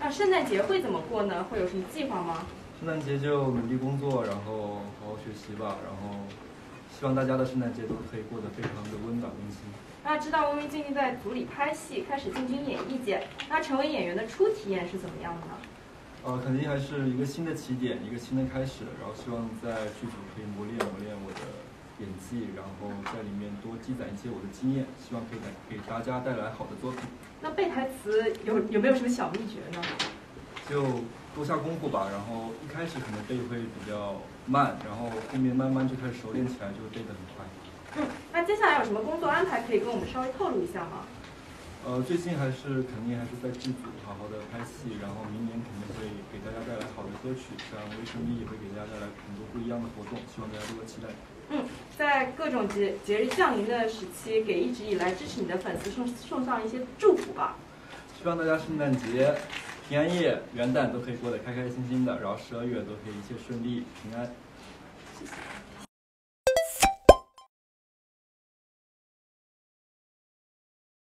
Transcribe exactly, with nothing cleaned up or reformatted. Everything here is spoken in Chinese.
那圣诞节会怎么过呢？会有什么计划吗？ 圣诞节就努力工作，然后好好学习吧。然后希望大家的圣诞节都可以过得非常的温暖温馨。 那知道微微最近在组里拍戏，开始进军演艺界，那成为演员的初体验是怎么样的呢？ 呃，肯定还是一个新的起点，一个新的开始。然后希望在剧组可以磨练磨练我的演技，然后在里面多积攒一些我的经验，希望可以给大家带来好的作品。 那背台词有有没有什么小秘诀呢？ 就多下功夫吧，然后一开始可能背会比较慢，然后后面慢慢就开始熟练起来，就会背得很快。 嗯，那接下来有什么工作安排可以跟我们稍微透露一下吗？ 呃，最近还是肯定还是在剧组好好的拍戏，然后明年肯定会给大家带来好的歌曲，像微声音也会给大家带来很多不一样的活动，希望大家多多期待。 嗯，在各种节节日降临的时期，给一直以来支持你的粉丝送送上一些祝福吧。 希望大家圣诞节、平安夜、元旦都可以过得开开心心的，然后十二月都可以一切顺利、平安。谢谢。